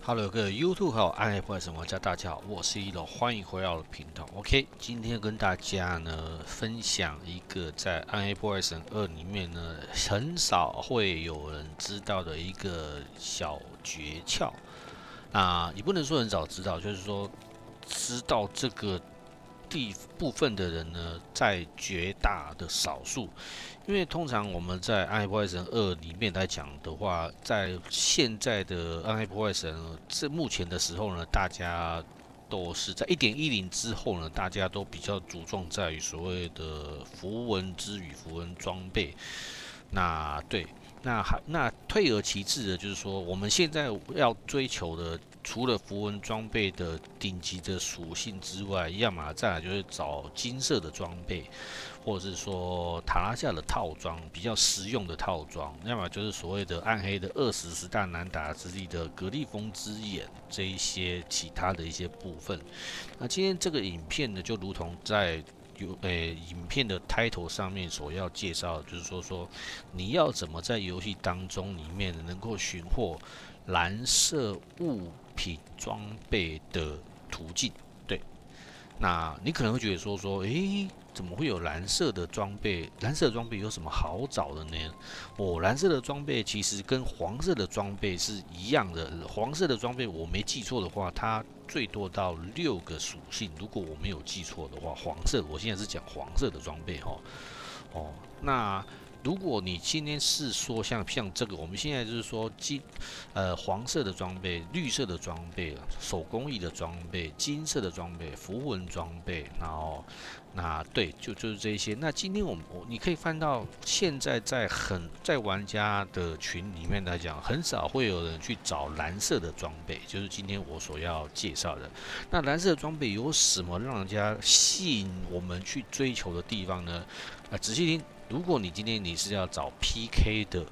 Hello，各位 YouTube 还有暗黑破坏神玩家，大家好，我是一楼，欢迎回到我的频道。OK， 今天跟大家呢分享一个在暗黑破坏神2里面呢很少会有人知道的一个小诀窍。那也不能说很少知道，就是说知道这个部分的人呢，在绝大的少数。因为通常我们在《暗黑破坏神2》里面来讲的话，在现在的《暗黑破坏神》这目前的时候呢，大家都是在1.10之后呢，大家都比较着重在于所谓的符文之与符文装备。那对，那退而其次的，就是说我们现在要追求的，除了符文装备的顶级的属性之外，要么再来就是找金色的装备。或者是说塔拉夏的套装比较实用的套装，要么就是所谓的暗黑的20大难打之力的格力风之眼这一些其他的一些部分。那今天这个影片呢，就如同在影片的 title 上面所要介绍的，就是说你要怎么在游戏当中里面能够寻获蓝色物品装备的途径。对，那你可能会觉得说，诶，怎么会有蓝色的装备？蓝色的装备有什么好找的呢？蓝色的装备其实跟黄色的装备是一样的。黄色的装备我没记错的话，它最多到6个属性。如果我没有记错的话，黄色我现在是讲黄色的装备那如果你今天是说像这个，我们现在就是说黄色的装备、绿色的装备、手工艺的装备、金色的装备、符文装备，然后对，就是这些。那今天你可以翻到现在在玩家的群里面来讲，很少会有人去找蓝色的装备，就是今天我所要介绍的。那蓝色的装备有什么让人家吸引我们去追求的地方呢？仔细听。如果你今天你是要找 PK 的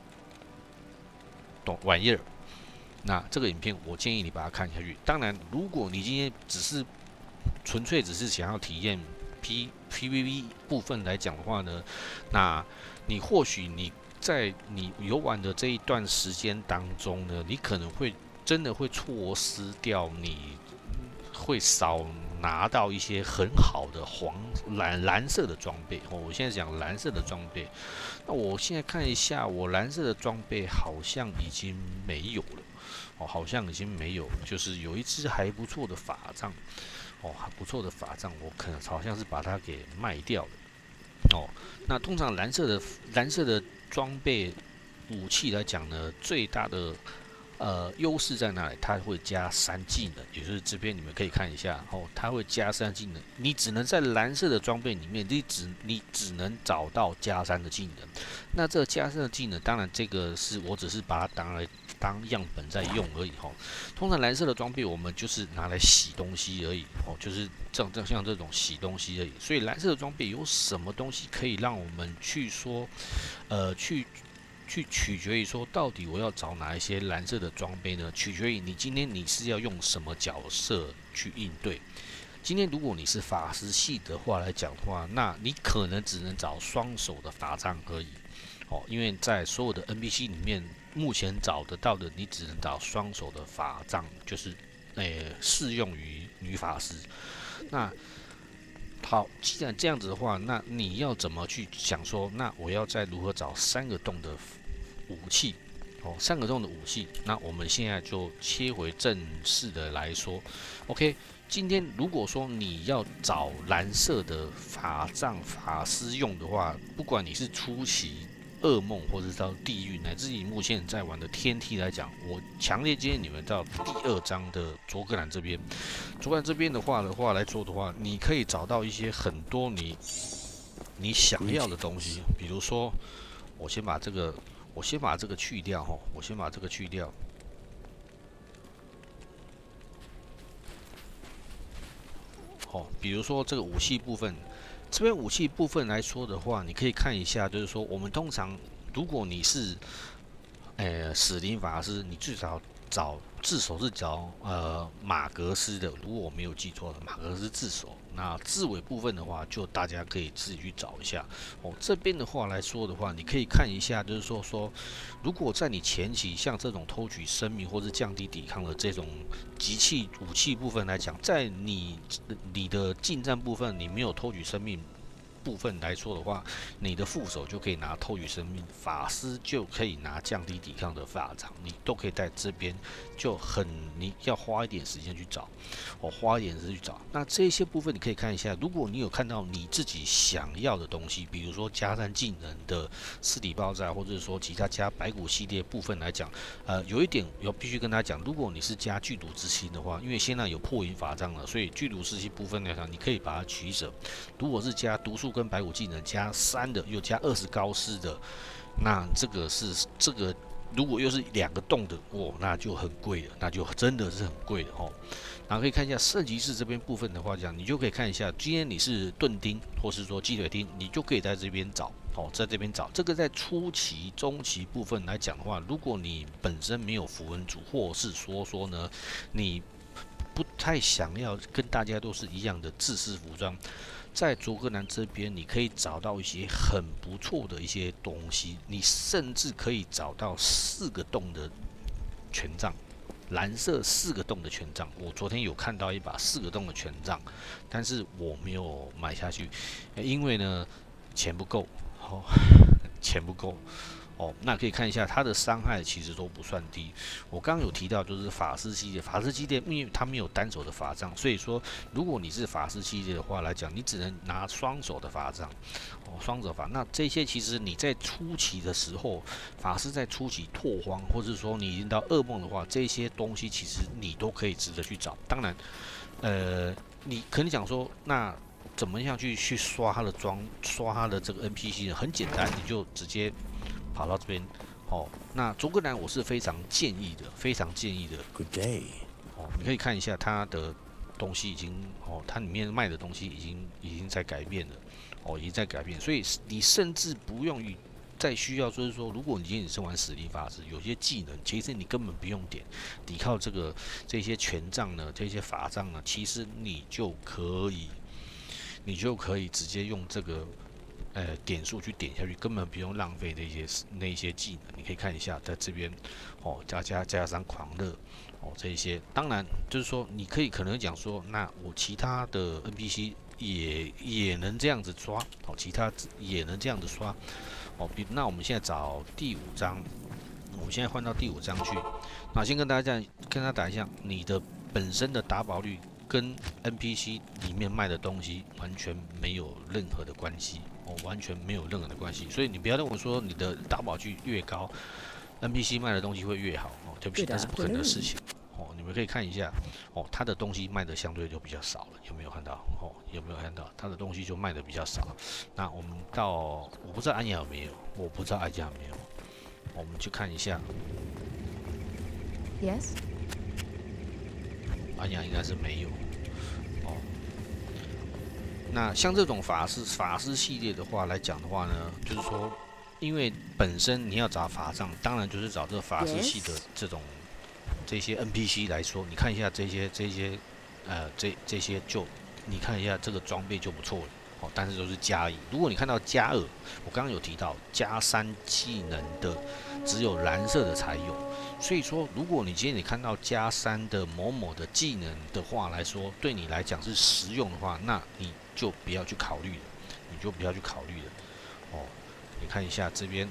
玩意儿，那这个影片我建议你把它看下去。当然，如果你今天纯粹只是想要体验 PVP 部分来讲的话呢，那你或许在你游玩的这一段时间当中呢，你可能会真的会错失掉你会少拿到一些很好的蓝色的装备我现在讲蓝色的装备，那我现在看一下，我蓝色的装备好像已经没有了好像已经没有，就是有一只还不错的法杖还不错的法杖，我可能好像是把它给卖掉了那通常蓝色的装备武器来讲呢，最大的优势在哪里？它会加3技能，也就是这边你们可以看一下它会加3技能。你只能在蓝色的装备里面，你只能找到加3的技能。那这个加3的技能，当然这个我只是把它当样本在用而已通常蓝色的装备我们就是拿来洗东西而已就是像这种洗东西而已。所以蓝色的装备有什么东西可以让我们去说，去取决于说，到底我要找哪一些蓝色的装备呢？取决于你今天你是要用什么角色去应对。今天如果你是法师系的话来讲的话，那你可能只能找双手的法杖而已因为在所有的 NPC 里面，目前找得到的你只能找双手的法杖，就是适用于女法师。那好，既然这样子的话，那你要怎么去想说，那我要再如何找3个洞的武器？3个洞的武器，那我们现在就切回正式的来说。OK， 今天如果说你要找蓝色的法杖法师用的话，不管你是初期、噩梦，或者是到地狱，乃至你目前在玩的天梯来讲，我强烈建议你们到第2章的卓格兰这边。卓格兰这边的话来说的话，你可以找到一些很多你想要的东西，比如说，我先把这个去掉我先把这个去掉。比如说这个武器部分，这边武器部分来说的话，你可以看一下，就是说我们通常如果你是死灵法师，你最少自首是找马格斯的，如果我没有记错的，马格斯自首。那自尾部分的话，就大家可以自己去找一下哦。这边的话来说的话，你可以看一下，就是说，如果在你前期像这种偷取生命或是降低抵抗的这种集器武器部分来讲，在你的近战部分，你没有偷取生命部分来说的话，你的副手就可以拿偷取生命，法师就可以拿降低抵抗的法杖，你都可以在这边你要花一点时间去找，花一点时间去找。那这些部分你可以看一下，如果你有看到你自己想要的东西，比如说加3技能的尸体爆炸，或者是说其他加白骨系列部分来讲，有一点必须跟大家讲，如果你是加剧毒之心的话，因为现在有破云法杖了，所以剧毒之心部分来讲，你可以把它取舍。如果是加毒素跟白骨技能加3的，又加20高斯的，那这个如果又是2个洞的，那就很贵了，那就真的是很贵的哦。然后可以看一下圣骑士这边部分的话，你就可以看一下，今天你是盾钉或是说鸡腿钉，你就可以在这边找哦，在这边找。这个在初期、中期部分来讲的话，如果你本身没有符文组，或是说呢，你不太想要跟大家都是一样的制式服装。在卓格兰这边，你可以找到一些很不错的一些东西，你甚至可以找到4个洞的权杖，蓝色4个洞的权杖。我昨天有看到一把4个洞的权杖，但是我没有买下去，因为呢钱不够，钱不够。那可以看一下它的伤害其实都不算低。我刚刚有提到就是法师系列，因为它没有单手的法杖，所以说如果你是法师系列的话来讲，你只能拿双手的法杖，双手法。那这些其实你在初期的时候，法师在初期拓荒，或者说你已经到噩梦的话，这些东西其实你都可以值得去找。当然，你可能讲说那。怎么样去刷他的刷他的这个 NPC 呢？很简单，你就直接跑到这边。那卓格兰我是非常建议的。Good day。你可以看一下它的东西已经它里面卖的东西已经在改变了，已经在改变。所以你甚至不用再需要，就是说，如果你今天是玩死灵法师，有些技能其实你根本不用点，你靠这些权杖呢，这些法杖呢，其实你就可以直接用这个点数去点下去，根本不用浪费那些技能。你可以看一下，在这边加上狂热这一些。当然就是说，你可能讲说，那我其他的 NPC 也能这样子刷，其他也能这样子刷那我们现在找第5章，我们现在换到第5章去。那先跟大家打一下，你的本身的打宝率跟 NPC 里面卖的东西完全没有任何的关系完全没有任何的关系。所以你不要认为说你的打宝率越高 ，NPC 卖的东西会越好对不起，那是不可能的事情你们可以看一下它的东西卖的相对就比较少了，有没有看到有没有看到它的东西就卖的比较少？那我们我不知道安雅有没有，我们去看一下。 Yes。 安雅应该是没有那像这种法师系列的话来讲的话呢，就是说，因为本身你要找法杖，当然就是找这个法师系的这些 NPC 来说，你看一下这些就你看一下这个装备就不错了但是都是加1。如果你看到加2，我刚刚有提到加3技能的只有蓝色的才有。所以说，如果你今天看到加3的某某的技能的话来说，对你来讲是实用的话，那你就不要去考虑了，你看一下这边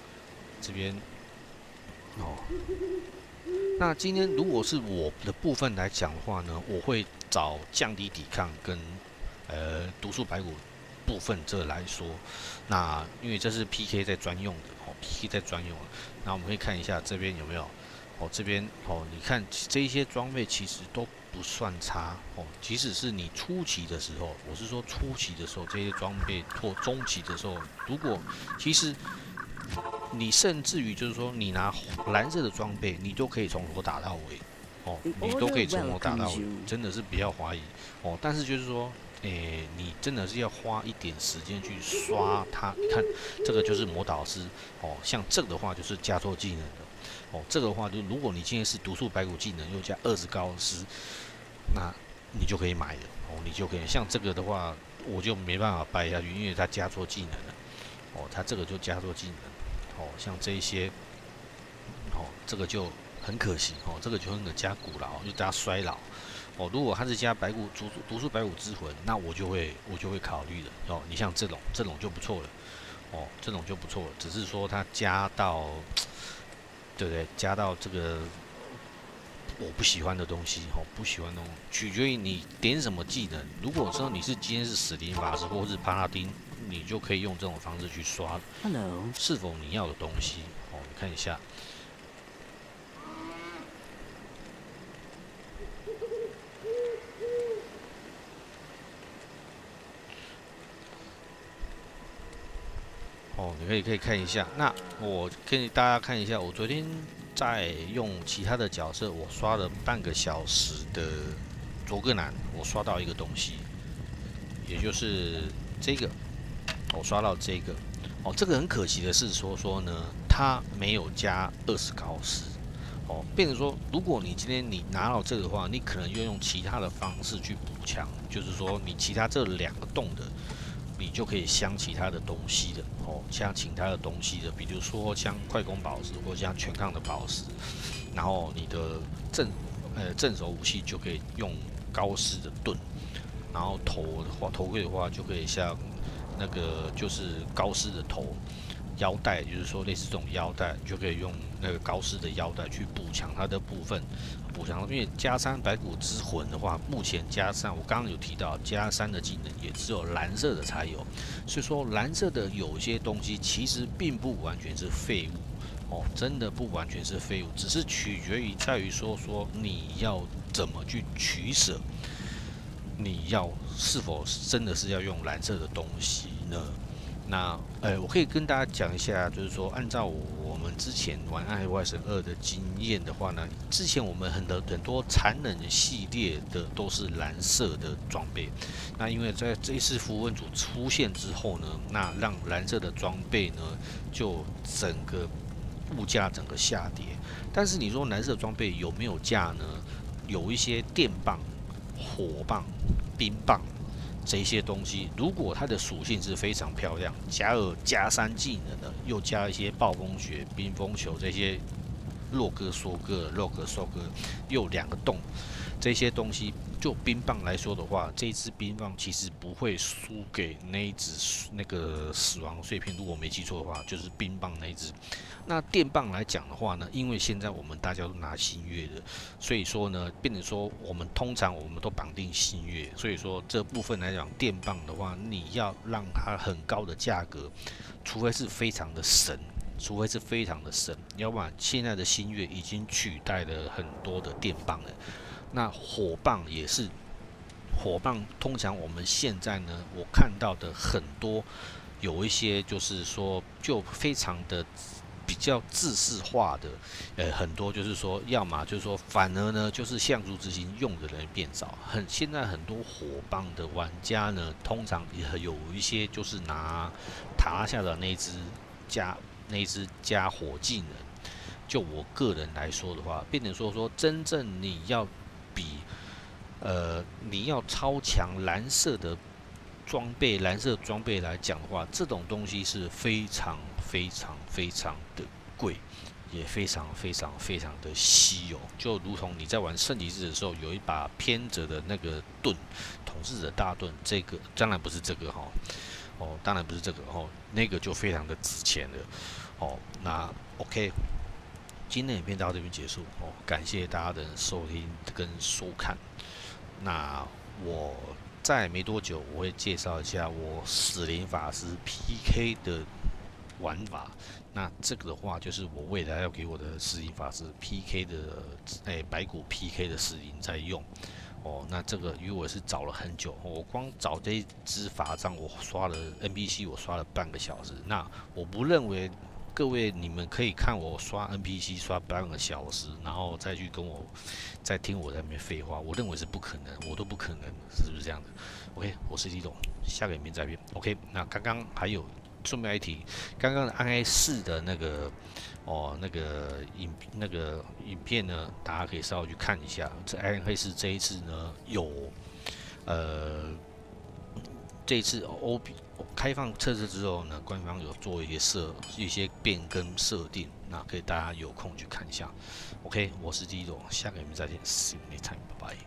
那今天如果是我的部分来讲的话呢，我会找降低抵抗跟毒素白骨部分这来说，那因为这是 PK 在专用的，PK 在专用的。那我们可以看一下这边有没有这边你看这一些装备其实都不算差即使是你初期的时候，我是说初期的时候，这些装备或中期的时候，如果其实你甚至于就是说你拿蓝色的装备，你都可以从头打到尾你都可以从头打到尾，真的是不要怀疑但是就是说。你真的是要花一点时间去刷它。你看，这个就是魔导师像这个的话就是加错技能的哦，这个的话就如果你今天是毒素白骨技能又加20高斯，那你就可以买了哦，你就可以像这个的话，我就没办法掰下去，因为它加错技能了哦，它这个就加错技能哦，像这一些哦，这个就很可惜哦，这个就很可加古老，就加衰老哦。如果它是加毒素白骨之魂，那我就会考虑的哦。你像这种就不错了哦，这种就不错了，只是说它加到对不对？加到这个我不喜欢的东西，哦，不喜欢的东西，取决于你点什么技能。如果说你是今天是死灵法师或是帕拉丁，你就可以用这种方式去刷 Hello， 是否你要的东西。哦，你看一下。哦，你可以看一下。那我给大家看一下，我昨天在用其他的角色，我刷了半个小时的卓格南，我刷到一个东西，也就是这个，我刷到这个。哦，这个很可惜的是说呢，它没有加20高斯。哦，变成说，如果你今天你拿到这个的话，你可能要用其他的方式去补强，就是说你其他这2个洞的。你就可以镶其他的东西的哦，镶其他的东西的，比如说像快攻宝石或像全抗的宝石，然后你的正手武器就可以用高斯的盾，然后头盔的话就可以像那个就是高斯的头，腰带就是说类似这种腰带，就可以用那个高斯的腰带去补强它的部分。补强，因为加3白骨之魂的话，目前加3，我刚刚有提到加3的技能也只有蓝色的才有，所以说蓝色的有些东西其实并不完全是废物哦，真的不完全是废物，只是取决于在于说你要怎么去取舍，你要是否真的是要用蓝色的东西呢？那我可以跟大家讲一下，就是说，按照我们之前玩《暗黑外神2》的经验的话呢，之前我们很多残忍系列的都是蓝色的装备。那因为在这一次符文组出现之后呢，那让蓝色的装备呢就整个物价整个下跌。但是你说蓝色装备有没有价呢？有一些电棒、火棒、冰棒。这些东西，如果它的属性是非常漂亮，加2加3技能的，又加一些暴风雪、冰封球这些洛哥梭哥、又2个洞，这些东西，就冰棒来说的话，这一支冰棒其实不会输给那一只那个死亡碎片，如果没记错的话，就是冰棒那一只。那电棒来讲的话呢，因为现在我们大家都拿新月的，所以说呢，变成说通常我们都绑定新月，所以说这部分来讲，电棒的话，你要让它很高的价格，除非是非常的神。要不然现在的新月已经取代了很多的电棒了。那火棒也是，火棒通常我们现在呢，我看到的很多有一些就是说就非常的比较制式化的，很多就是说，要么就是说，反而呢就是象族之心用的人变少，现在很多火棒的玩家呢，通常也有一些就是拿塔下的那只加火技能。就我个人来说的话，变成说真正你要比你要超强蓝色装备来讲的话，这种东西是非常的贵，也非常的稀有。就如同你在玩圣骑士的时候，有一把偏折的那个盾，统治者大盾，这个当然不是这个哈，哦，当然不是这个哦，那个就非常的值钱了。哦，那 OK。今天影片到这边结束哦，感谢大家的收听跟收看。那我在没多久我会介绍一下我死灵法师 PK 的玩法。那这个的话就是我未来要给我的死灵法师 PK 的白骨 PK 的死灵在用。哦，那这个因为我是找了很久，我光找这一只法杖我刷了 NPC 我刷了半个小时。那我不认为。各位，你们可以看我刷 NPC 刷半个小时，然后再去再听我在那边废话，我认为是不可能，我都不可能，是不是这样的 ？OK， 我是李董，下个影片再见。OK， 那刚刚还有顺便一提，刚刚的暗黑4的那个那个影片呢，大家可以稍微去看一下。这暗黑4这一次呢有这一次 开放测试之后呢，官方有做一些变更设定，那可以大家有空去看一下。OK， 我是 Dido，下个影片再见，See you next time，拜拜。